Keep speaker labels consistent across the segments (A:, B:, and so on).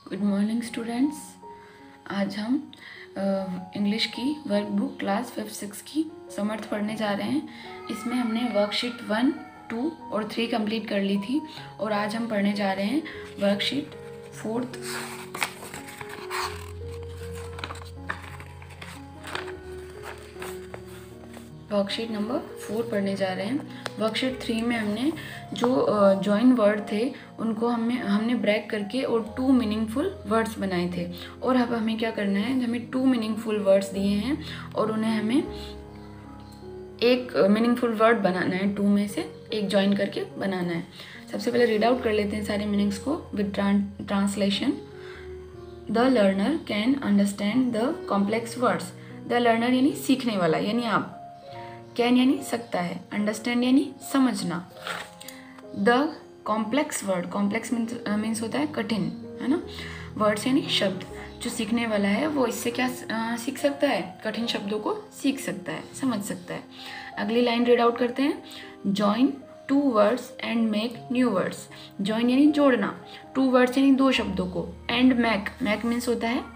A: Good morning students. आज हम English की वर्कबुक क्लास 5-6 की समर्थ पढ़ने जा रहे हैं। इसमें हमने वर्कशीट 1, 2 और 3 कंप्लीट कर ली थी और आज हम पढ़ने जा रहे हैं वर्कशीट 4th। वर्कशीट नंबर 4 पढ़ने जा रहे हैं। वर्कशीट 3 में हमने जो जॉइन वर्ड थे उनको हमने ब्रेक करके और 2 मीनिंगफुल वर्ड्स बनाए थे। और अब हमें क्या करना है, हमें 2 मीनिंगफुल वर्ड्स दिए हैं और उन्हें हमें एक मीनिंगफुल वर्ड बनाना है, 2 में से एक जॉइन करके बनाना है। सबसे पहले रीड आउट कर लेते हैं सारे मीनिंग्स को with translation. The learner can understand the complex words. The learner यानी सीखने वाला, यानी आप। कैन यानी सकता है, अंडरस्टैंड यानी समझना। The complex word, complex means होता है कठिन, है ना। वर्ड्स यानी शब्द। जो सीखने वाला है वो इससे क्या सीख सकता है, कठिन शब्दों को सीख सकता है, समझ सकता है। अगली लाइन रीड आउट करते हैं। Join 2 words and make new words. Join यानी जोड़ना, 2 वर्ड्स यानी 2 शब्दों को, एंड मेक, मेक मीन्स होता है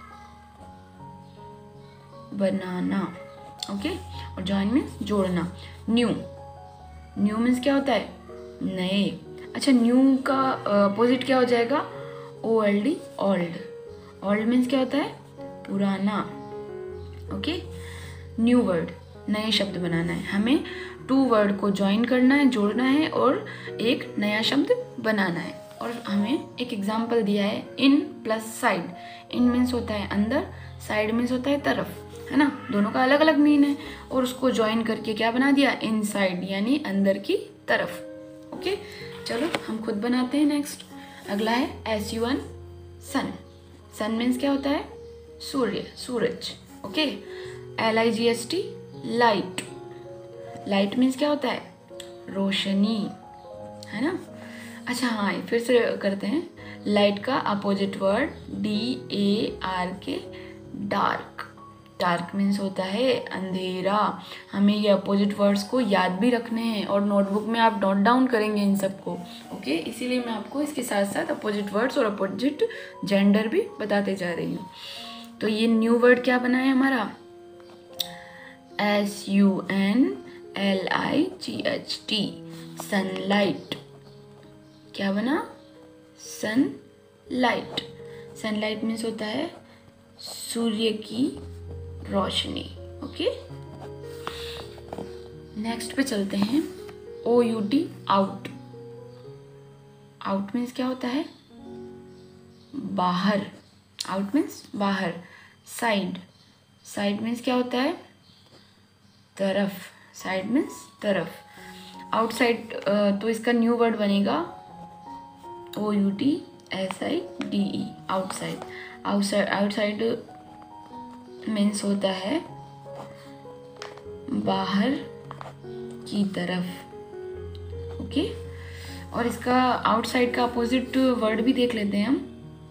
A: बनाना, ओके। और जॉइन मीन्स जोड़ना। न्यू, न्यू मीन्स क्या होता है, नए। अच्छा, न्यू का अपोजिट क्या हो जाएगा, ओल्ड, ओल्ड। ओल्ड मीन्स क्या होता है, पुराना, ओके। न्यू वर्ड, नए शब्द बनाना है हमें। 2 वर्ड को जॉइन करना है, जोड़ना है और एक नया शब्द बनाना है। और हमें एक एग्जाम्पल दिया है, in plus side. In means होता है अंदर, साइड मीन्स होता है तरफ, है ना। दोनों का अलग अलग मीन है और उसको ज्वाइन करके क्या बना दिया, इनसाइड यानी अंदर की तरफ, ओके। चलो हम खुद बनाते हैं। नेक्स्ट अगला है SUN, सन। सन मीन्स क्या होता है, सूर्य, सूरज, okay. LIGHT, light. Light means क्या होता है, रोशनी, है ना। अच्छा हाँ, फिर से करते हैं। लाइट का opposite word DARK, dark. Dark means होता है अंधेरा। हमें ये अपोजिट वर्ड्स को याद भी रखने हैं और नोटबुक में आप नोट डाउन करेंगे इन सबको, ओके। इसीलिए मैं आपको इसके साथ साथ अपोजिट वर्ड्स और अपोजिट जेंडर भी बताते जा रही हूँ। तो ये न्यू वर्ड क्या बना है हमारा, SUNLIGHT, सनलाइट। क्या बना, सनलाइट। सनलाइट मीन्स होता है सूर्य की रोशनी, ओके। नेक्स्ट पे चलते हैं। OUT, out. आउट मीन्स क्या होता है, बाहर। आउट मीन्स बाहर। साइड, साइड मीन्स क्या होता है, तरफ। साइड मीन्स तरफ। आउटसाइड, तो इसका न्यू वर्ड बनेगा OUTSIDE, आउटसाइड। आउटसाइड मीन्स होता है बाहर की तरफ, ओके। और इसका आउटसाइड का अपोजिट वर्ड भी देख लेते हैं हम,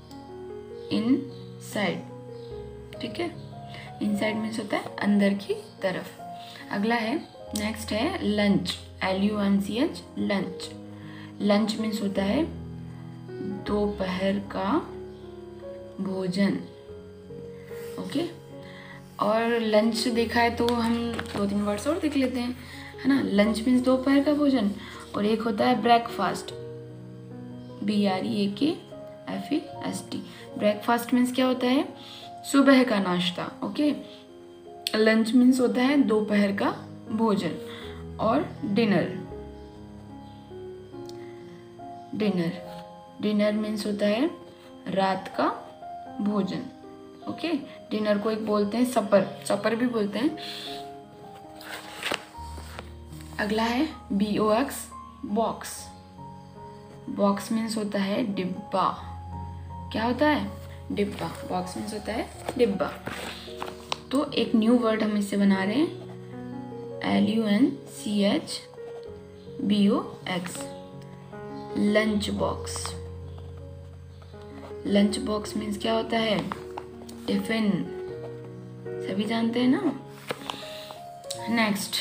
A: इनसाइड, ठीक है। इनसाइड मीन्स होता है अंदर की तरफ। अगला है, नेक्स्ट है lunch, LUNCH, lunch. Lunch means होता है दोपहर का भोजन, ओके। और लंच देखा है तो हम 2-3 वर्ड्स और देख लेते हैं, है ना। लंच मीन्स दोपहर का भोजन और एक होता है ब्रेकफास्ट, BREAKFAST। ब्रेकफास्ट मीन्स क्या होता है, सुबह का नाश्ता, ओके। लंच मीन्स होता है दोपहर का भोजन। और डिनर, डिनर, डिनर मीन्स होता है रात का भोजन, ओके। डिनर को एक बोलते हैं सपर, सपर भी बोलते हैं। अगला है BOX, बॉक्स। बॉक्स मीन्स होता है डिब्बा। क्या होता है, डिब्बा। बॉक्स मीन्स होता है डिब्बा। तो एक न्यू वर्ड हम इससे बना रहे हैं, LUNCHBOX, lunch box. Lunch box means क्या होता है, टिफिन, सभी जानते हैं ना। Next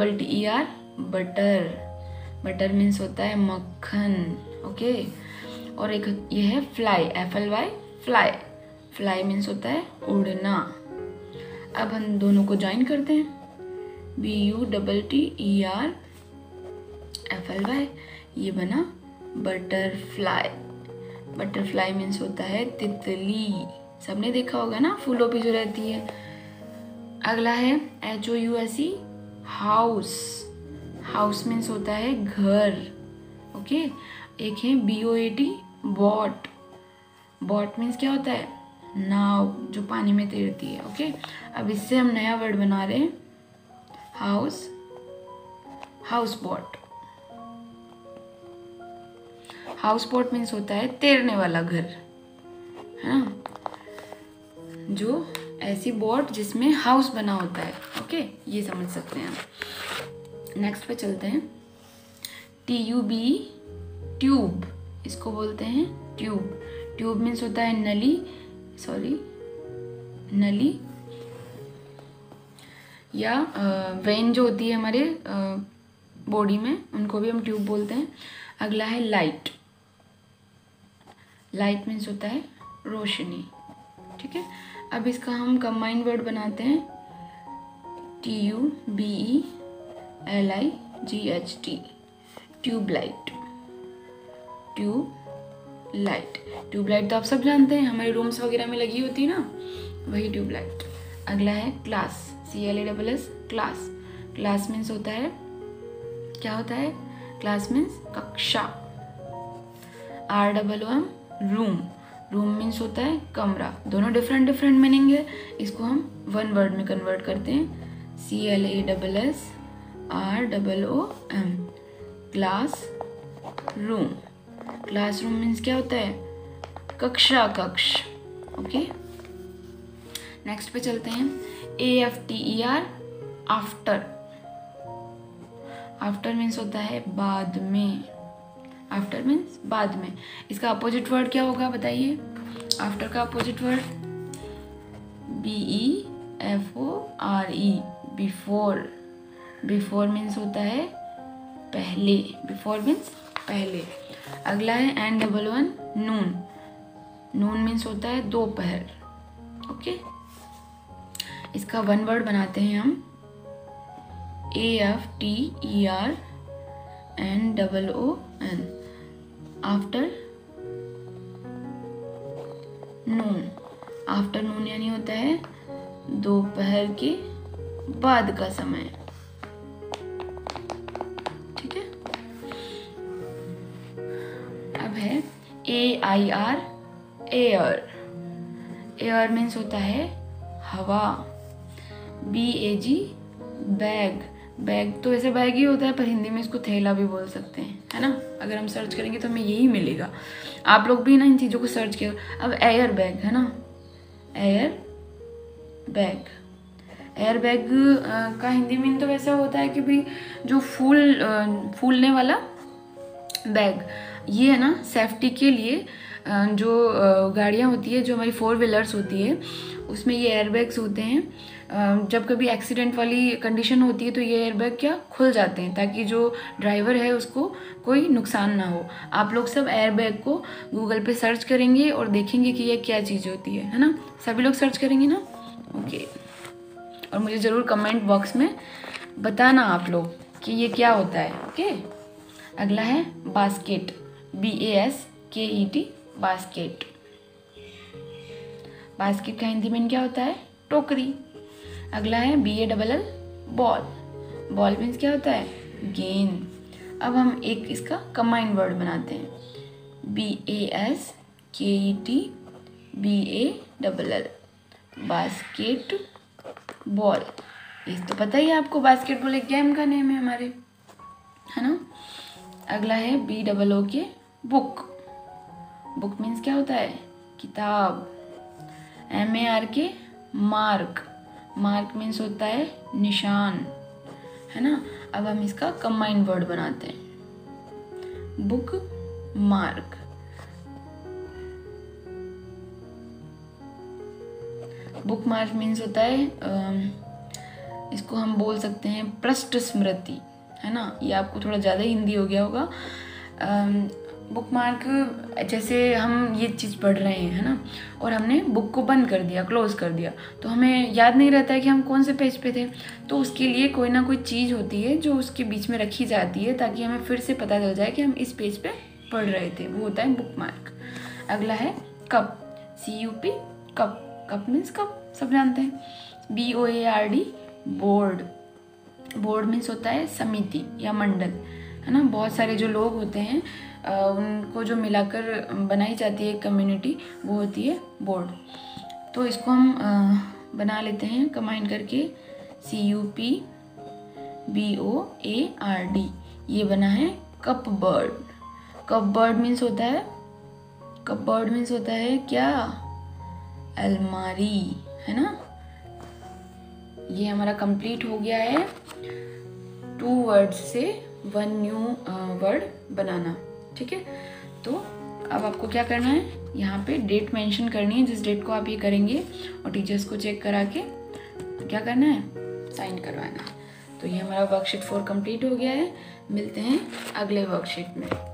A: BUTTER, butter. Butter means होता है मक्खन, ओके। और एक ये है fly, FLY fly. Fly means होता है उड़ना। अब हम दोनों को ज्वाइन करते हैं, BUTTER FLY, ये बना बटरफ्लाई। बटरफ्लाई मीन्स होता है तितली, सबने देखा होगा ना, फूलों पे जो रहती है। अगला है HOUSE हाउस। हाउस मीन्स होता है घर। ओके, एक है BOAT बॉट। बॉट मीन्स क्या होता है, नाव जो पानी में तैरती है। ओके, अब इससे हम नया वर्ड बना रहे हैं, house, house boat. House boat means होता है तैरने वाला घर, है ना, जो ऐसी बोट जिसमें हाउस बना होता है। ओके, ये समझ सकते हैं हम। नेक्स्ट पे चलते हैं, TUB ट्यूब, इसको बोलते हैं ट्यूब। ट्यूब मीन्स होता है नली, सॉरी नली या वेन जो होती है हमारे बॉडी में, उनको भी हम ट्यूब बोलते हैं। अगला है लाइट। लाइट मीन्स होता है रोशनी। ठीक है, अब इसका हम कंबाइंड वर्ड बनाते हैं, TUBELIGHT tube light. Tube light, tube light तो आप सब जानते हैं, हमारे रूम्स वगैरह में लगी होती है ना, वही ट्यूब लाइट। अगला है class, CLASS class. Class means होता है, क्या होता है, क्लास मीन्स कक्षा। ROOM room. रूम मीन्स होता है कमरा। दोनों डिफरेंट डिफरेंट मीनिंग है, इसको हम वन वर्ड में कन्वर्ट करते हैं, CLASSROOM class room. Classroom means क्या होता है, कक्षा, कक्ष। ओके, नेक्स्ट पे चलते हैं, AFTER आफ्टर। आफ्टर मीन्स होता है बाद में। आफ्टर मीन्स बाद में। इसका अपोजिट वर्ड क्या होगा बताइए, आफ्टर का opposite word BEFORE before. Before means होता है पहले, बिफोर मीन्स पहले। अगला है N11 नून। नून मीन्स होता है दोपहर। ओके, इसका वन वर्ड बनाते हैं हम, AFTERNOON आफ्टर नून। आफ्टरनून यानी होता है दोपहर के बाद का समय। ठीक है, अब है AIR एयर। एयर मीन्स होता है हवा। BAG bag. बैग तो ऐसे बैग ही होता है, पर हिंदी में इसको थैला भी बोल सकते हैं, है ना। अगर हम सर्च करेंगे तो हमें यही मिलेगा। आप लोग भी ना इन चीज़ों को सर्च किया। अब एयर बैग है ना, एयर बैग। एयर बैग का हिंदी मीन तो वैसा होता है कि भाई जो फूलने वाला बैग, ये है ना सेफ्टी के लिए। जो गाड़ियाँ होती है, जो हमारी 4 व्हीलर्स होती है, उसमें ये एयरबैग्स होते हैं। जब कभी एक्सीडेंट वाली कंडीशन होती है तो ये एयरबैग क्या खुल जाते हैं, ताकि जो ड्राइवर है उसको कोई नुकसान ना हो। आप लोग सब एयरबैग को गूगल पे सर्च करेंगे और देखेंगे कि ये क्या चीज़ होती है ना। सभी लोग सर्च करेंगे ना। ओके, और मुझे ज़रूर कमेंट बॉक्स में बताना आप लोग कि ये क्या होता है। ओके, अगला है बास्केट। BASKET basket. बास्केट का हिंदी में क्या होता है, टोकरी। अगला है BALL बॉल। बॉल मीन्स क्या होता है, गेंद। अब हम एक इसका कंबाइंड वर्ड बनाते हैं, BASKET BALL बास्केट बॉल। इस तो पता ही है आपको, बास्केटबॉल एक गेम का नेम है हमारे, है ना। अगला है BOOK बुक। बुक मीन्स क्या होता है, किताब। MARK mark. मार्क मीन्स होता है निशान, है ना। अब हम इसका कंबाइंड वर्ड बनाते हैं, book mark. Book mark means होता है इसको हम बोल सकते हैं पृष्ठ स्मृति, है ना। ये आपको थोड़ा ज़्यादा हिंदी हो गया होगा। बुक मार्क जैसे हम ये चीज़ पढ़ रहे हैं, है ना, और हमने बुक को बंद कर दिया, क्लोज़ कर दिया, तो हमें याद नहीं रहता है कि हम कौन से पेज पे थे। तो उसके लिए कोई ना कोई चीज़ होती है जो उसके बीच में रखी जाती है ताकि हमें फिर से पता चल जाए कि हम इस पेज पे पढ़ रहे थे, वो होता है बुक मार्क। अगला है cup, CUP, cup. Cup means cup, सब जानते हैं। BOARD, board. बोर्ड मीन्स होता है समिति या मंडल, है ना। बहुत सारे जो लोग होते हैं उनको जो मिलाकर बनाई जाती है कम्युनिटी, वो होती है बोर्ड। तो इसको हम बना लेते हैं कंबाइन करके, CUP BOARD, ये बना है cup bird. Cup bird means होता है, कप बर्ड मीन्स होता है क्या, अलमारी, है ना। ये हमारा कंप्लीट हो गया है 2 वर्ड्स से 1 न्यू वर्ड बनाना, ठीक है। तो अब आपको क्या करना है, यहाँ पे डेट मेंशन करनी है, जिस डेट को आप ये करेंगे, और टीचर्स को चेक करा के क्या करना है, साइन करवाना है। तो ये हमारा वर्कशीट 4 कंप्लीट हो गया है। मिलते हैं अगले वर्कशीट में।